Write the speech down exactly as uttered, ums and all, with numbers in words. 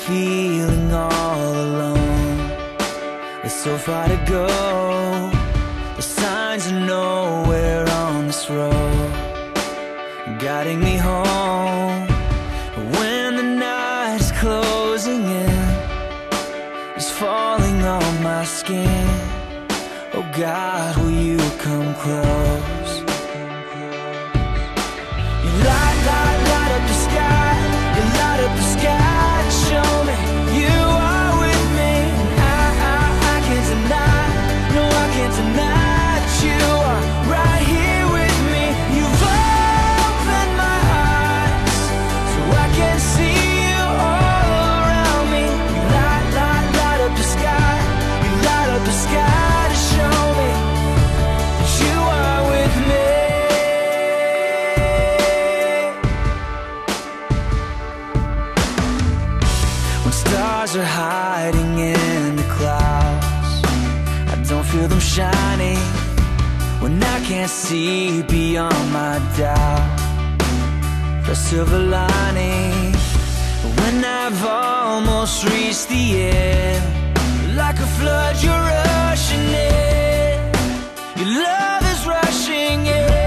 feeling all alone. There's so far to go, the signs are nowhere on this road, guiding me home. When the night is closing in, it's falling on my skin. Oh God, will you come close? You light, light, light up the sky. You light up the sky to show me you are with me. And I, I, I can't deny, no I can't deny that you are right here with me. You've opened my eyes so I can see you all around me. You light, light, light up the sky. You light up the sky to show me that you are with me. When stars are hiding in the clouds, I don't feel them shining. When I can't see beyond my doubt, the silver lining. When I've almost reached the end, like a flood you're rushing in, your love is rushing in.